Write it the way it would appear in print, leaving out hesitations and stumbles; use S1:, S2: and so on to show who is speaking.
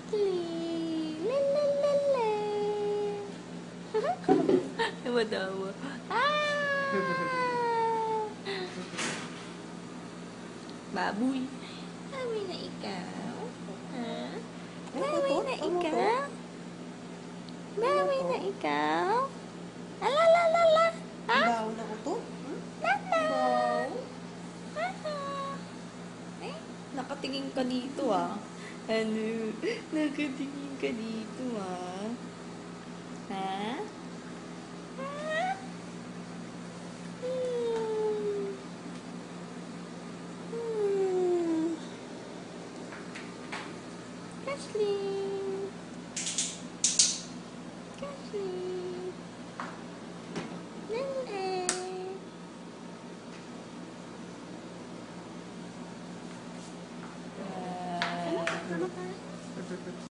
S1: Kathleen! La la la la! Tawa-tawa. Ah! Baboy. Baboy na ikaw. Ha? Baboy na ikaw. Baboy na ikaw. Ala la la la. Ha?
S2: Baw na utot?
S1: La la.
S2: Baw?
S1: Eh, nakatingin ka dito ah. Ano? Nakatingin ka dito ah. Ha? Ha? Kathleen. Kathleen. Nene.
S2: Ano ka?